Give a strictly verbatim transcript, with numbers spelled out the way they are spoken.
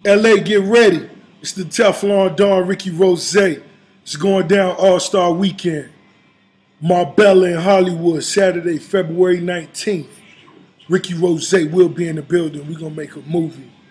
L A, get ready. It's the Teflon Don Ricky Rose. It's going down All-Star Weekend. Marbella in Hollywood, Saturday, February nineteenth. Ricky Rose will be in the building. We're going to make a movie.